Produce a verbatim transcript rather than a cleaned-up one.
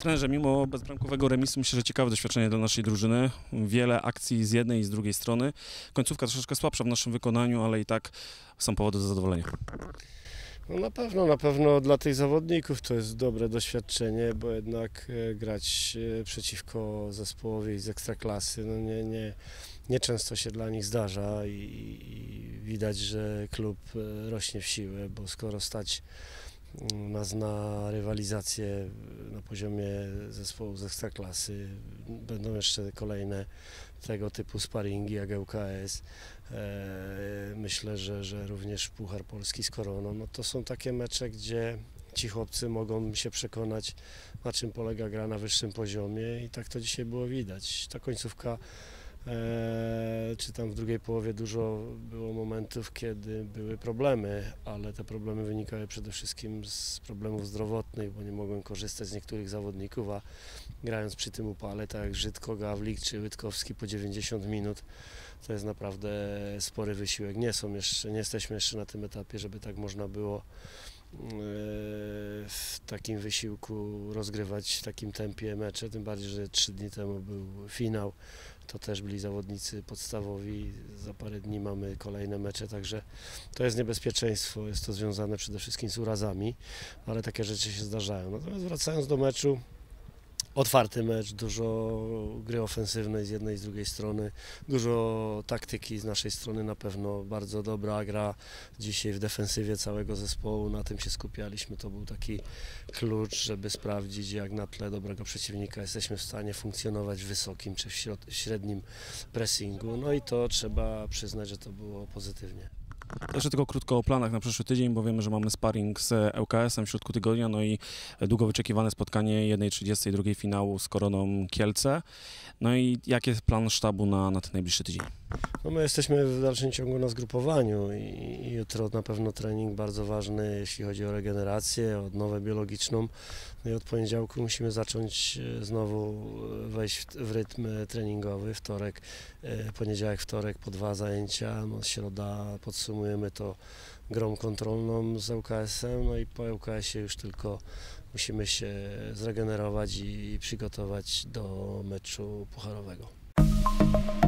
trenerze, mimo bezbramkowego remisu myślę, że ciekawe doświadczenie dla naszej drużyny. Wiele akcji z jednej i z drugiej strony. Końcówka troszeczkę słabsza w naszym wykonaniu, ale i tak są powody do zadowolenia. No na pewno, na pewno dla tych zawodników to jest dobre doświadczenie, bo jednak grać przeciwko zespołowi z ekstraklasy no nie, nie, nie często się dla nich zdarza i, i widać, że klub rośnie w siłę, bo skoro stać nas na rywalizację na poziomie zespołu z ekstraklasy, będą jeszcze kolejne tego typu sparingi jak L K S. Myślę, że, że również Puchar Polski z Koroną. No to są takie mecze, gdzie ci chłopcy mogą się przekonać, na czym polega gra na wyższym poziomie i tak to dzisiaj było widać. Ta końcówka, e, czy tam w drugiej połowie dużo było momentów, kiedy były problemy, ale te problemy wynikały przede wszystkim z problemów zdrowotnych, bo nie mogłem korzystać z niektórych zawodników, a grając przy tym upale, tak jak Żydko, Gawlik czy Łydkowski po dziewięćdziesiąt minut, to jest naprawdę spory wysiłek. Nie są jeszcze, nie jesteśmy jeszcze na tym etapie, żeby tak można było w takim wysiłku rozgrywać w takim tempie mecze, tym bardziej, że trzy dni temu był finał, to też byli zawodnicy podstawowi, za parę dni mamy kolejne mecze, także to jest niebezpieczeństwo, jest to związane przede wszystkim z urazami, ale takie rzeczy się zdarzają. Natomiast wracając do meczu, otwarty mecz, dużo gry ofensywnej z jednej i z drugiej strony, dużo taktyki z naszej strony, na pewno bardzo dobra gra dzisiaj w defensywie całego zespołu, na tym się skupialiśmy, to był taki klucz, żeby sprawdzić, jak na tle dobrego przeciwnika jesteśmy w stanie funkcjonować w wysokim czy w średnim pressingu, no i to trzeba przyznać, że to było pozytywnie. Jeszcze tylko krótko o planach na przyszły tydzień, bo wiemy, że mamy sparring z L K S-em w środku tygodnia, no i długo wyczekiwane spotkanie jednej trzydziestej drugiej finału z Koroną Kielce. No i jaki jest plan sztabu na, na ten najbliższy tydzień? No my jesteśmy w dalszym ciągu na zgrupowaniu i, i jutro na pewno trening bardzo ważny, jeśli chodzi o regenerację, o odnowę biologiczną. No i od poniedziałku musimy zacząć znowu wejść w, w rytm treningowy. Wtorek, poniedziałek, wtorek po dwa zajęcia, no środa podsumujemy to grą kontrolną z L K S-em, no i po L K S-ie już tylko musimy się zregenerować i przygotować do meczu pucharowego.